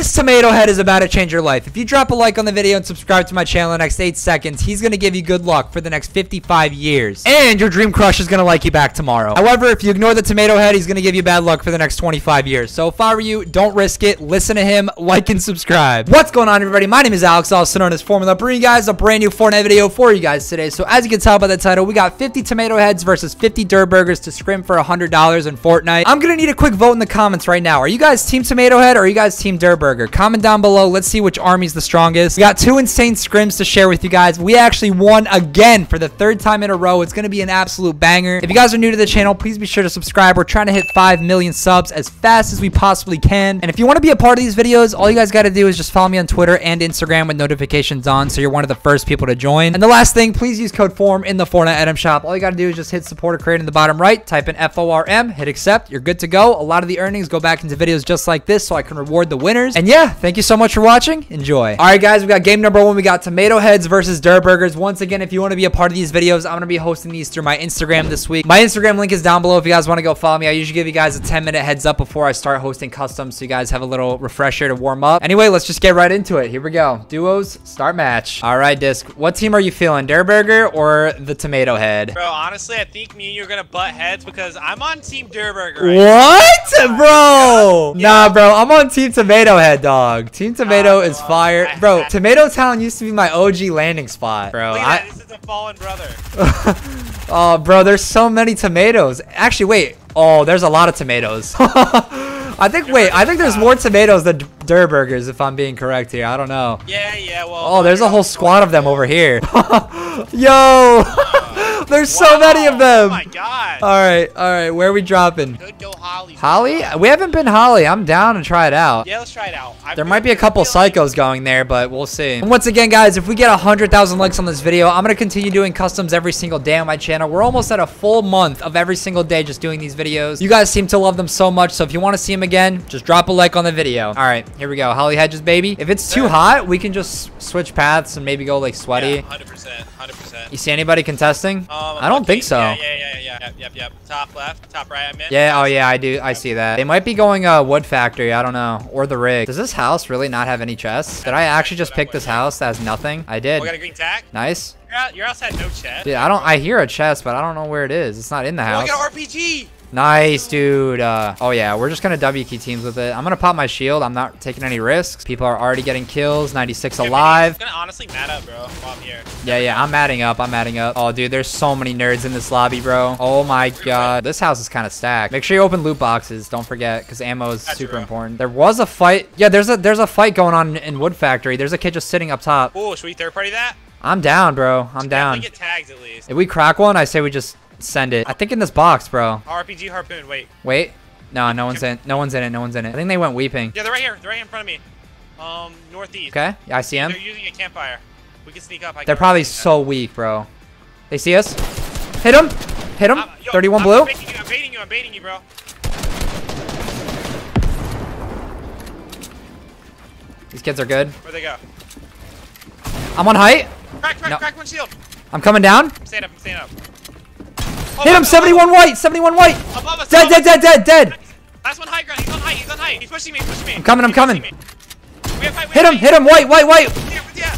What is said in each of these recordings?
This tomato head is about to change your life. If you drop a like on the video and subscribe to my channel in the next 8 seconds, he's going to give you good luck for the next 55 years. And your dream crush is going to like you back tomorrow. However, if you ignore the tomato head, he's going to give you bad luck for the next 25 years. So if I were you, don't risk it. Listen to him, like and subscribe. What's going on, everybody? My name is Alex, also known as Formula, bringing you guys a brand new Fortnite video for you guys today. So as you can tell by the title, we got 50 tomato heads versus 50 Durr Burgers to scrim for $100 in Fortnite. I'm going to need a quick vote in the comments right now. Are you guys team tomato head or are you guys team Durr Burger? Comment down below. Let's see which army's the strongest. We got 2 insane scrims to share with you guys. We actually won again for the 3rd time in a row. It's going to be an absolute banger. If you guys are new to the channel, please be sure to subscribe. We're trying to hit 5 million subs as fast as we possibly can. And if you want to be a part of these videos, all you guys got to do is just follow me on Twitter and Instagram with notifications on so you're one of the first people to join. And the last thing, please use code FORM in the Fortnite item shop. All you got to do is just hit support or create in the bottom right, type in FORM, hit accept. You're good to go. A lot of the earnings go back into videos just like this so I can reward the winners. And yeah, thank you so much for watching. Enjoy. All right, guys, we got game number 1. We got tomato heads versus Durr Burgers. Once again, if you want to be a part of these videos, I'm going to be hosting these through my Instagram this week. My Instagram link is down below if you guys want to go follow me. I usually give you guys a 10-minute heads up before I start hosting customs so you guys have a little refresher to warm up. Anyway, let's just get right into it. Here we go. Duos, start match. All right, Disc. What team are you feeling? Durr Burger or the tomato head? Bro, honestly, I think me and you are going to butt heads because I'm on team Durr Burger. What? Bro. Yeah. Nah, bro. I'm on team tomato head, dog. Team tomato is fire. Bro, Tomato Town used to be my OG landing spot, bro. Look at that. This is a fallen brother. Oh, bro, there's so many tomatoes. Actually, wait. Oh, there's a lot of tomatoes. I think there's more tomatoes than Durr Burgers, if I'm being correct here. I don't know. Yeah, well. Oh, there's a whole squad of them over here. Yo! There's so many of them. Oh my god. All right. Where are we dropping? Could go Holly. Holly? We haven't been Holly. I'm down to try it out. Yeah, let's try it out. There might be a couple psychos going there, but we'll see. And once again, guys, if we get 100,000 likes on this video, I'm going to continue doing customs every single day on my channel. We're almost at a full month of every single day just doing these videos. You guys seem to love them so much, so if you want to see them again, just drop a like on the video. All right, here we go. Holly Hedges, baby. If it's too hot, we can just switch paths and maybe go like sweaty. Yeah, 100%. You see anybody contesting? I don't think so. Yeah. Yep. Top left, top right, I meant. Yeah, oh yeah, I do. I see that. They might be going Wood Factory. I don't know. Or the rig. Does this house really not have any chests? Did I actually just pick this house that has nothing? I did. Oh, we got a green tack. Nice. Your house had no chest. Dude, I hear a chest, but I don't know where it is. It's not in the house. Oh, I got an RPG. Nice, dude. Oh yeah, we're just gonna W key teams with it. I'm gonna pop my shield. I'm not taking any risks. People are already getting kills. 96 alive. I'm gonna honestly mat up, bro, while I'm here. Yeah, I'm matting up. Oh, dude, there's so many nerds in this lobby, bro. Oh my god. This house is kind of stacked. Make sure you open loot boxes. Don't forget, because ammo is super important. There was a fight. Yeah, there's a fight going on in Wood Factory. There's a kid just sitting up top. Oh, should we third party that? I'm down, bro. I'm down. Get tags at least. If we crack one, I say we just send it. I think in this box, bro. RPG harpoon. Wait. No one's in. No one's in it. I think they went weeping. Yeah, they're right here. They're right in front of me. Northeast. Okay. Yeah, I see him. They're using a campfire. We can sneak up. They're probably so weak, bro. They see us. Hit him. 31 blue. I'm baiting you, bro. These kids are good. Where'd they go? I'm on height. Crack one shield. I'm coming down. I'm staying up. Hit him, 71 white. Dead. Last one high ground. He's on height. He's pushing me. I'm coming. Hit him, white. Yeah.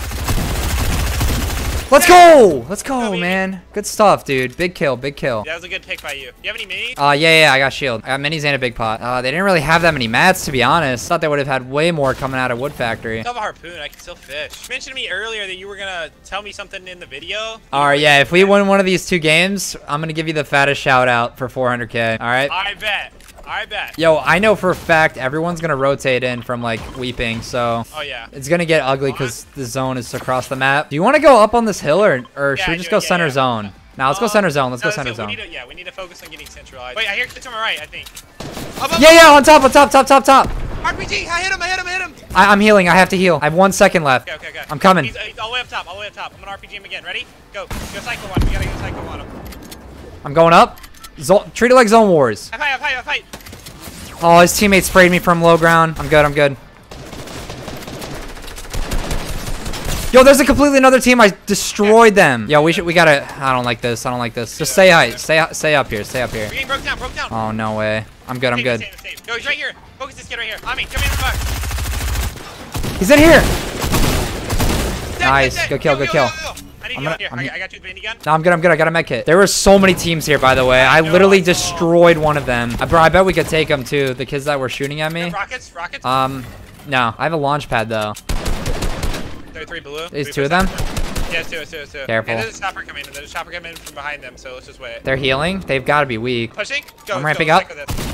Let's go, man. Good stuff, dude. Big kill. That was a good pick by you. Do you have any minis? Yeah, I got shield. I got minis and a big pot. They didn't really have that many mats, to be honest. Thought they would have had way more coming out of Wood Factory. I still have a harpoon. I can still fish. You mentioned to me earlier that you were gonna tell me something in the video. All right, yeah. If we win one of these 2 games, I'm gonna give you the fattest shout out for 400K. All right. I bet. Yo, I know for a fact everyone's gonna rotate in from like weeping, so oh yeah, it's gonna get ugly because the zone is across the map. Do you want to go up on this hill or should we just go center zone? Now let's go center zone. Let's go center zone. We need to focus on getting centralized. Wait, I hear it to my right, I think. Yeah, on top. RPG, I hit him. I'm healing. I have to heal. I have 1 second left. Okay. I'm coming. He's all the way up top. I'm gonna RPG him again. Ready? Go cycle one. We gotta go cycle on him. I'm going up. Treat it like Zone Wars. Up high. Oh, his teammate sprayed me from low ground. I'm good. Yo, there's a completely another team. I destroyed them. Yo, we gotta. I don't like this. Just stay high. Stay up here. We're getting broke down. Oh, no way. I'm good. Yo, he's right here. Focus this kid right here. On me. Come in from the back. He's in here. Dead, Nice. dead, dead. Good kill, good kill. I need I'm you gonna- here. I'm- I got you with the minigun. No, I'm good. I'm good. I got a med kit. There were so many teams here, by the way. I know, literally I saw. destroyed one of them. Bro, I bet we could take them too. The kids that were shooting at me. Rockets, rockets. No. I have a launch pad though. There are 3 blue. There's 3 two of them. Yeah, it's two. Careful. And there's a chopper coming in. There's a chopper coming in from behind them, so let's just wait. They're healing. They've got to be weak. Pushing. Go. I'm ramping go, up. cycle this.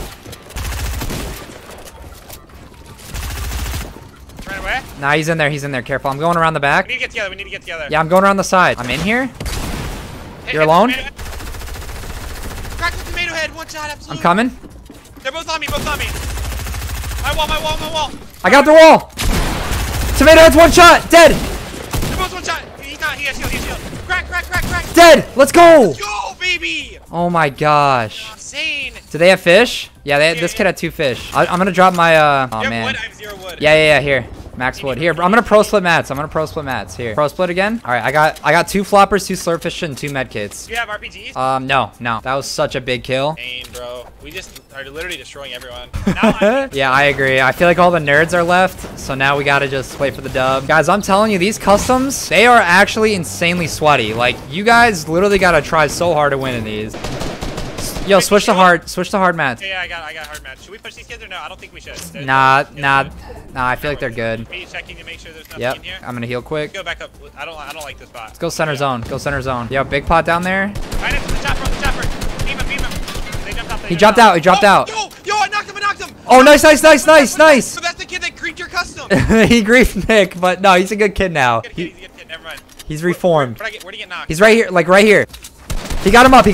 Run away. Nah, he's in there. He's in there. Careful. I'm going around the We back. need to get together. We need to get together. Yeah, I'm going around the side. I'm in here. Hit- You're hit alone? the tomato head. Crack the tomato head. One shot. Absolutely. I'm coming. They're both on me. Both on me. My wall. I got the wall. Tomato head's one shot. Dead. They're both one shot. He's not. He has shield. Crack. Dead. Let's go. Go, baby. Oh my gosh. Insane. Do they have fish? Yeah, this kid had 2 fish. I'm gonna drop my, oh You have man. wood? I have 0 wood. Yeah, here. Max wood. Here, I'm gonna pro split mats. Here. Pro split again. All right, I got 2 floppers, 2 slurpfish, and 2 med kits. Do you have RPGs? No. That was such a big kill. Insane, bro. We just are literally destroying everyone. Now Yeah, I agree. I feel like all the nerds are left, so now we gotta just wait for the dub. Guys, I'm telling you, these customs, they are actually insanely sweaty. Like, you guys literally gotta try so hard to win in these. Yo, switch to hard mats. Yeah, I got hard match. Should we push these kids or no? I don't think we should. Nah, I feel like they're good. Me checking to make sure there's nothing Yep, in here. I'm gonna heal quick. Go back up. I don't like this spot. Let's go center zone. Yo, big pot down there. Right into the chopper. Beam him. They jumped out. He dropped out. Yo, I knocked him. Oh, nice. So that's the kid that creeped your custom. He griefed Nick, but no, he's a good kid now. He's a good kid. Never mind. He's reformed. Where'd he get knocked? He's right here, like right here. He got him up.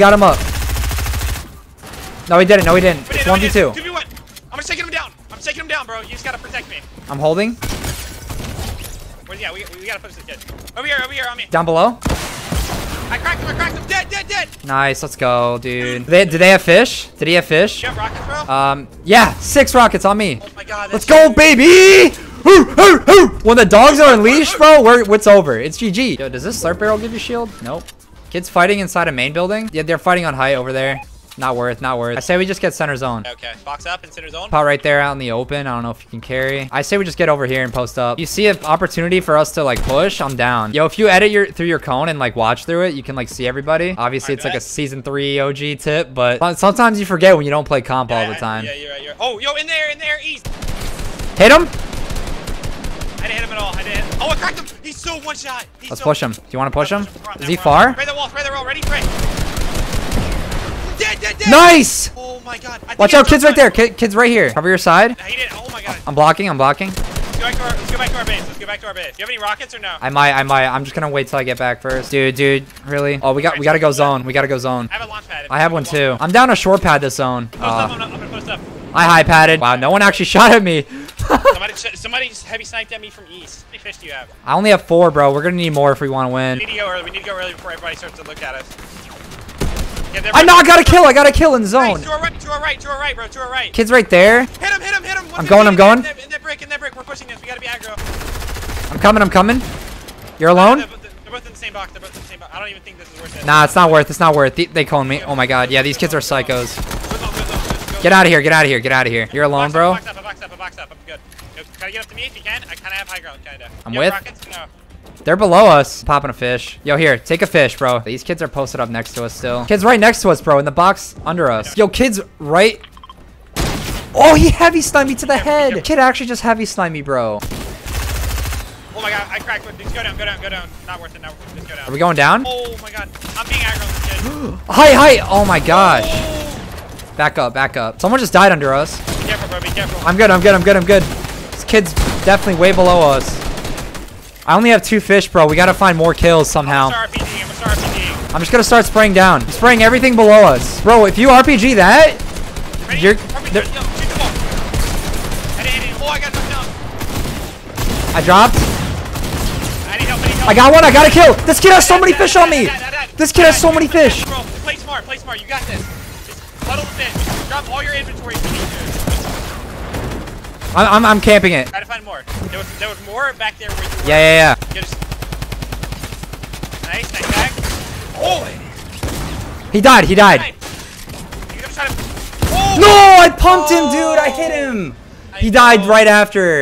No, he didn't. It's 1v2. 2v1. I'm just taking him down, bro. You just gotta protect me. I'm holding. Yeah, we gotta push this kid. Over here, on me. Down below. I cracked him. Dead. Nice, let's go, dude. Did they have fish? Did he have fish? You have rockets, bro? Yeah, 6 rockets on me. Oh my god. Let's go, baby! When the dogs are unleashed, bro, it's over. It's GG. Yo, does this slurp barrel give you shield? Nope. Kids fighting inside a main building? Yeah, they're fighting on height over there. Not worth. I say we just get center zone. Okay, box up in center zone. Pot right there out in the open. I don't know if you can carry. I say we just get over here and post up. You see an opportunity for us to like push, I'm down. Yo, if you edit through your cone and like watch through it, you can like see everybody. Obviously, it's like a season 3 OG tip, but sometimes you forget when you don't play comp all the time. Yeah, you're right. Oh, yo, in there, east. Hit him. I didn't hit him at all. Oh, I cracked him. He's so one shot. Let's push him. Do you want to push him? Front, Is he front. far? Spray the wall. Ready? Spray. Dead. Nice. Oh my god. Watch out, kids right there. Kids right here. Cover your side. I hit it. Oh my god. I'm blocking. Let's go back to our base. Do you have any rockets or no? I might. I'm just gonna wait till I get back first. Dude, really? Oh, we gotta go zone. I have a launch pad. I have one too. I'm down a short pad this zone. Post up, I'm gonna post up. I high padded. Wow, no one actually shot at me. Somebody just heavy sniped at me from east. How many fish do you have? I only have 4, bro. We're gonna need more if we want to win. We need to go early before everybody starts to look at us. Yeah, I got a kill in zone. To our right, bro. To our right. Kids right there. Hit him. I'm going. In that brick. We're pushing this. We gotta be aggro. I'm coming. You're alone? They're both in the same box. I don't even think this is worth it. Nah, it's not worth. They called me. Oh my god. Yeah, these kids are psychos. Go. Get out of here. You're alone, bro. Box up. I'm good. Can I get up to me if you can? I kind of have high ground, kind of. I'm You have with. rockets? No. They're below us. Popping a fish. Yo, here. Take a fish, bro. These kids are posted up next to us still. Kids right next to us, bro. In the box under us. Yo, kids right. Oh, he heavy sniped me to the head. Kid actually just heavy sniped me, bro. Oh my god, I cracked. Just go down. Not worth it. Just go down. Are we going down? Oh my god. I'm being aggro on this kid. Hi. Oh my gosh. Back up. Someone just died under us. Be careful, bro. Be careful. I'm good. This kid's definitely way below us. I only have 2 fish, bro. We gotta find more kills somehow. I'm gonna start RPGing. I'm just gonna start spraying down. I'm spraying everything below us. Bro, if you RPG that, Ready? you're... RPG. Yo, shoot the ball. I didn't hit it. Oh, I got knocked down. I dropped. I need help. I got one. I got a kill. This kid has so many fish on me. This kid has so many fish. Bro, play smart. You got this. Just huddle the fish. Drop all your inventory if you need to. I'm camping it. Try to find more. There was more back there where you were. Yeah. Nice tag. Oh! He died. You gotta try to... Oh! No, I pumped him, dude. I hit him. He died right after.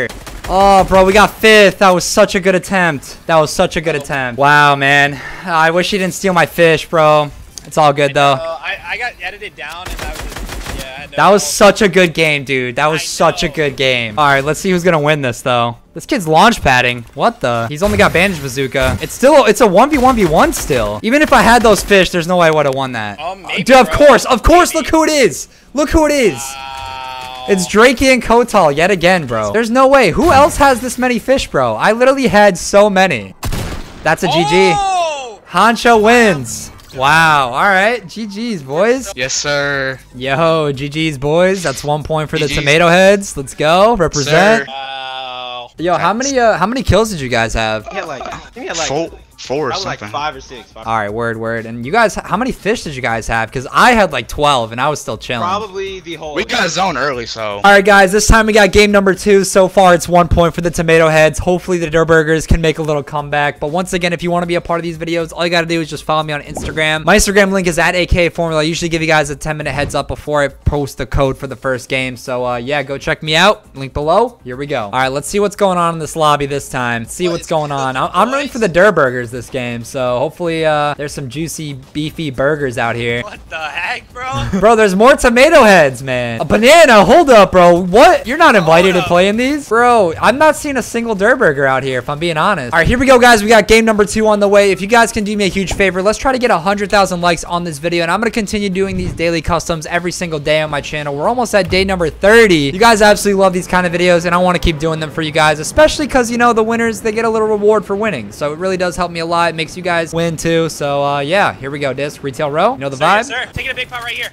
Oh, bro, we got 5th. That was such a good attempt. That was such a good attempt. Wow, man. I wish he didn't steal my fish, bro. It's all good, though. I got edited down, and I was just, yeah. That was such a good game, dude. That was such a good game. All right, let's see who's going to win this, though. This kid's launch padding. What the? He's only got bandage bazooka. It's a 1v1v1 still. Even if I had those fish, there's no way I would have won that. Maybe, dude, of course. Maybe. Look who it is. Look who it is. Wow. It's Drakey and Kotal yet again, bro. There's no way. Who else has this many fish, bro? I literally had so many. That's a GG. Oh! Hancho wins. Wow. All right. GG's, boys. Yes, sir. Yo, GG's, boys. That's 1 point for the GG's. Tomato Heads. Let's go. Represent. Wow. Yo, how many kills did you guys have? He had like, I think he had like four or I was like something. 5 or 6. All right, word. And you guys, how many fish did you guys have? Because I had like 12 and I was still chilling. Probably the whole. We got zone early, so. All right, guys, this time we got game number 2. So far, it's 1 point for the Tomato Heads. Hopefully, the Durburgers can make a little comeback. But once again, if you want to be a part of these videos, all you got to do is just follow me on Instagram. My Instagram link is at AKFormula. I usually give you guys a 10-minute heads up before I post the code for the first game. So, yeah, go check me out. Link below. Here we go. All right, let's see what's going on in this lobby this time. See what's going on. I'm rooting for the Durburgers this game. So, hopefully, there's some juicy, beefy burgers out here. What the heck, bro? Bro, there's more Tomato Heads, man. A banana, hold up, bro. What? You're not invited to play in these? Bro, I'm not seeing a single Durburger out here, if I'm being honest. All right, here we go, guys. We got game number 2 on the way. If you guys can do me a huge favor, let's try to get 100,000 likes on this video, and I'm going to continue doing these daily customs every single day on my channel. We're almost at day number 30. You guys absolutely love these kind of videos, and I want to keep doing them for you guys, especially because, you know, the winners, they get a little reward for winning. So it really does help me a lot. It makes you guys win, too. So, yeah, here we go, Disc. Retail row. You know the vibe? Yes, sir. Taking a big pot right here.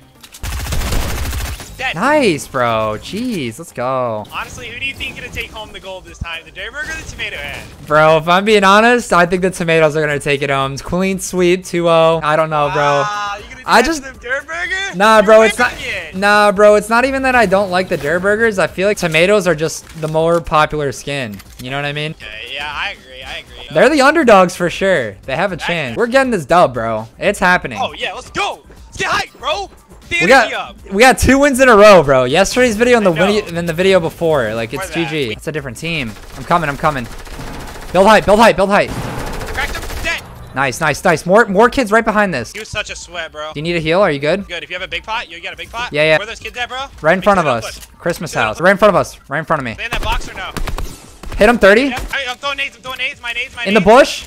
Dead. Nice, bro. Jeez, let's go. Honestly, who do you think is going to take home the gold this time? The Durburger or the Tomato Head? Bro, if I'm being honest, I think the Tomatoes are going to take it home. It's clean sweep, 2-0. I don't know, bro. Wow, you gonna do I that just- to the Durburger? Nah, You're bro, it's not. winning it. Nah, bro, it's not even that I don't like the Durburgers. I feel like Tomatoes are just the more popular skin. You know what I mean? Yeah, I agree. They're the underdogs for sure. They have a chance. We're getting this dub, bro. It's happening. Oh, yeah, let's go. Let's get hyped, bro. The We energy up. got 2 wins in a row, bro. Yesterday's video and I know. the video before. Like, it's Where's that? GG. It's a different team. I'm coming. Build height. Cracked him. Dead. Nice. More kids right behind this. He was such a sweat, bro. Do you need a heal? Are you good? Good. If you have a big pot, you got a big pot? Yeah. Where are those kids at, bro? Right in front of Make us. sure Christmas Good house. up. Right in front of us. Right in front of me. They in that box or no? Hit him 30. Yeah. I'm throwing nades. My nades. In the bush.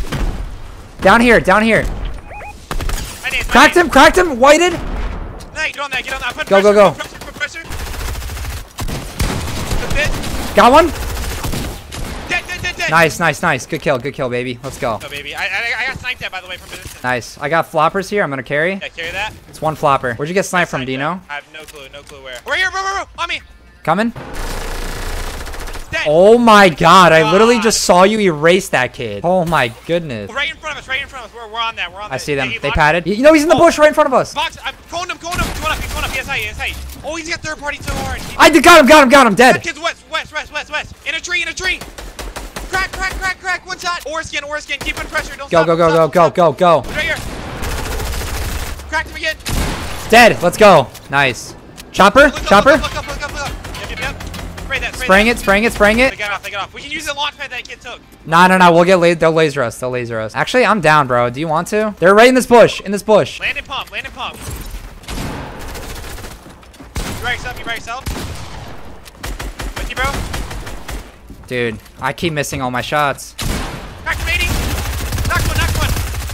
Down here. My nades. Cracked him. Whited. No, get on that. Put Go. pressure. Put pressure. Good. Got one. Dead. Nice. Good kill, baby. Let's go. Oh, baby. I got sniped at, by the way, from a distance. Nice. I got floppers here. I'm gonna carry. Yeah, carry that. It's one flopper. Where'd you get sniped from, Dino? I have no clue where. Right here, bro. On me. Coming. Dead. Oh my god, I literally just saw you erase that kid. Oh my goodness. Right in front of us. We're on that. I see them. He They locked- padded. You know he's in the bush right in front of us. Box. I'm going him. He's going up. He has height. Oh, he's got third party so hard. Got him. Dead. That kid's west. In a tree. Crack. One shot. Or skin. Keep putting pressure. Don't stop. Go. Right here. Cracked him again. Dead. Let's go. Nice. Chopper. Look up. Yep. Spray that. Spraying it. They got off. We can use the launch pad that kid took. Nah. We'll get they'll laser us. Actually, I'm down, bro. Do you want to? They're right in this bush. Land and pump. You by yourself. With you, bro. Dude, I keep missing all my shots. Cracked him 80. Knocked one.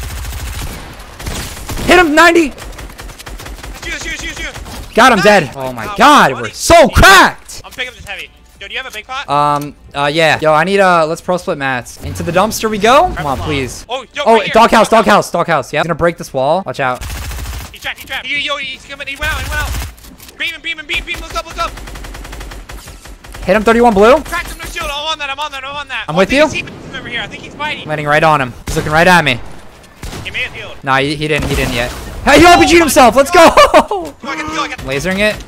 Hit him 90. That's you. Got him dead. Oh my god, we're so cracked. I'm picking up this heavy. Yo, do you have a big pot? Yeah. Yo, I need let's pro split mats. Into the dumpster we go. Come on, please. Oh, Oh, right here. doghouse. Yep. He's gonna break this wall. Watch out. He's trapped. He's coming. He went out. Beam. Look up. Hit him 31 blue. Cracked him, no shield. I'm on that. I'm with you. I think he's over here. I think he's fighting. Landing right on him. He's looking right at me. He may have healed. Nah, he didn't yet. Hey, he RPG'd himself. Let's go. I got Lasering it.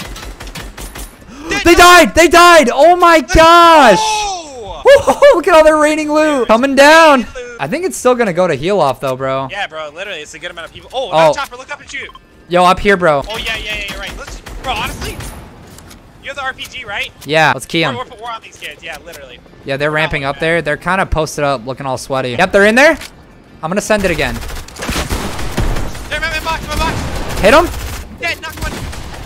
Dead. They died. Oh my gosh. Oh! Woo, look at all their raining loot coming down. I think it's still gonna go to heal off though, bro. Yeah, bro. Literally, it's a good amount of people. Oh, Oh. Chopper, look up and shoot. Yo, up here, bro. Oh yeah, you're right. Bro, honestly, You have the RPG, right? Yeah, let's key them. We're on these kids. Yeah, literally. Yeah, they're ramping up there. They're kind of posted up, looking all sweaty. Yep, they're in there. I'm gonna send it again. There, my box, my box. Hit him. Dead, knock one.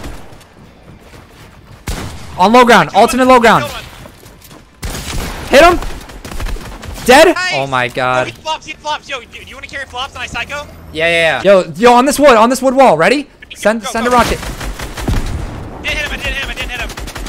On low ground. Alternate low ground. Hit him. Dead. Nice. Oh my god. He flops. Yo, do you want to carry flops on Psycho? Yeah. Yo, on this wood wall. Ready? Send a rocket. I didn't hit him.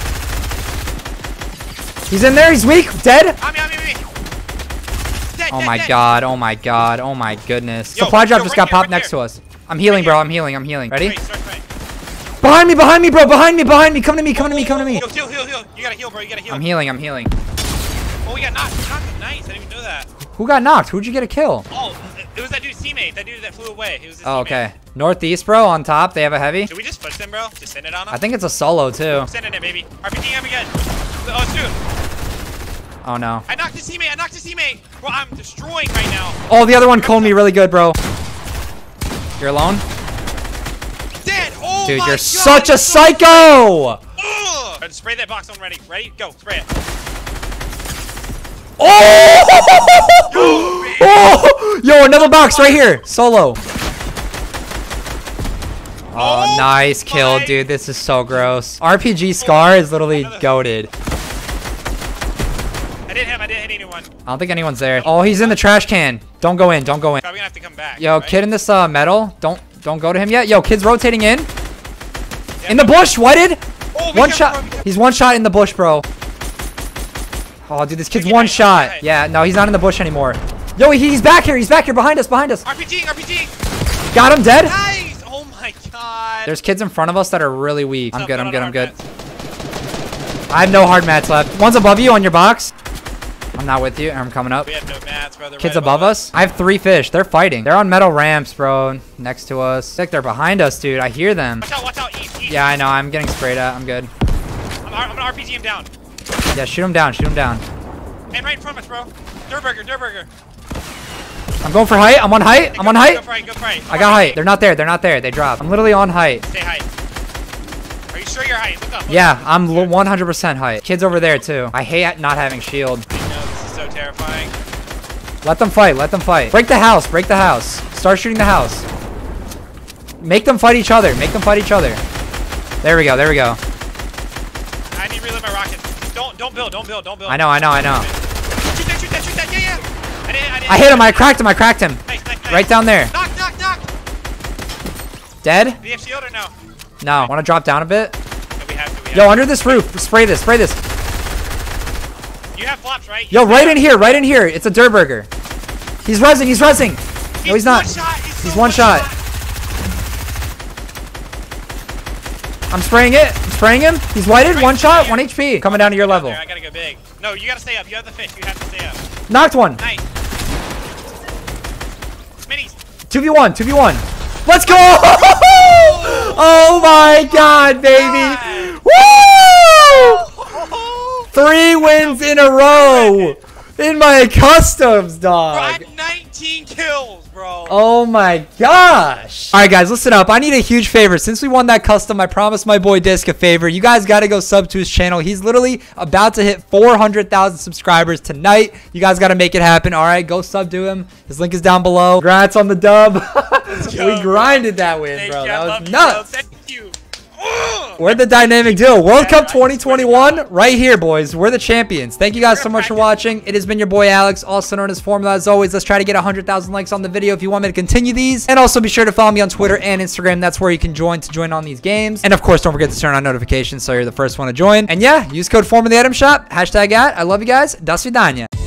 He's in there. He's weak. Dead. On me. Dead, Oh dead, my dead. god. Oh my god. Oh my goodness. Yo, Supply drop just got right here, popped right next to here. us. I'm healing, Right bro. here. I'm healing. Ready? Wait, start fighting. Behind me, bro. Behind me. Come to me. Yo, heal. You gotta heal, bro. You gotta heal. I'm healing. Oh, we got knocked. Nice. I didn't even know that. Who got knocked? Who'd you get a kill? Oh, it was that dude's teammate. That dude that flew away. It was his Oh, teammate. okay. Northeast, bro. On top. They have a heavy. Should we just push them, bro? Just send it on them? I think it's a solo, too. Send it, baby. RPG, I'm again. Oh, it's dude. Oh, no. I knocked his teammate. Bro, I'm destroying right now. Oh, the other one coned me really good, bro. You're alone? Dead. Oh, Dude, my you're God, such a it's so psycho! Ugh. Spray that box on ready. Ready? Go. Spray it. Oh! Oh! Yo, another box right here. Solo. Oh, nice kill, my- dude. This is so gross. RPG Scar is literally goated. I didn't hit anyone. I don't think anyone's there. Oh, he's in the trash can. Don't go in. Probably gonna have to come back. Yo, right? kid in this metal. Don't go to him yet. Yo, kid's rotating in. In the bush. Whited. Oh, be One careful, shot. bro, be careful. He's one shot in the bush, bro. Oh, dude, this kid's Okay, one nice, shot. nice. Yeah, no, he's not in the bush anymore. Yo, he's back here. He's back here behind us. RPG. Got him dead. Nice. Oh my God. There's kids in front of us that are really weak. I'm What's good. up? I'm Not good. on I'm good. our mats. I have no hard mats left. One's above you on your box. I'm not with you. I'm coming up. We have no mats, brother. Kids right above us. I have 3 fish. They're fighting. They're on metal ramps, bro. Next to us. Like they're behind us, dude. I hear them. Watch out. East. Yeah, I know. I'm getting sprayed at. I'm good. I'm gonna RPG him down. Yeah, shoot him down. And right in front of us, bro. Durburger. I'm going for height. I'm on height. Go for height. I got height. They're not there. They dropped. I'm literally on height. Stay height. Are you sure you're height? Look up. Yeah, I'm 100% height. Kids over there, too. I hate not having shield. I know, this is so terrifying. Let them fight. Break the house. Start shooting the house. Make them fight each other. There we go. I need to reload my rocket. Don't build. I know. Shoot that. Yeah. I hit him. I cracked him. Nice. Right down there. Knock. Dead? Do you have shield or no? No. Want to drop down a bit? No, we have to. Yo, under this roof. Spray this. You have flops, right? Yo, right in here. It's a Durburger. He's rezzing. No, he's not. One shot. He's one shot. I'm spraying him. He's whited. One shot. 1 HP. Coming down to your level. I gotta go big. No, you gotta stay up. You have the fish. You have to stay up. Knocked one. Nice. Minis. 2v1. Let's go. Oh my God, baby. Woo! 3 wins in a row in my customs, Bro, I dog. had 19 kills, bro. Oh my gosh. All right, guys, listen up. I need a huge favor. Since we won that custom, I promised my boy Disc a favor. You guys got to go sub to his channel. He's literally about to hit 400,000 subscribers tonight. You guys got to make it happen. All right, go sub to him. His link is down below. Congrats on the dub. We grinded that win, bro. That was nuts. Thank you. We're the dynamic duo. World Cup 2021 right here, boys. We're the champions. Thank you guys so much for watching. It has been your boy Alex, also known as Formula. As always, let's try to get 100,000 likes on the video if you want me to continue these. And also be sure to follow me on Twitter and Instagram. That's where you can join on these games. And of course, don't forget to turn on notifications so you're the first one to join. And yeah, use code Formula the Item Shop. #@ I love you guys. До свидания.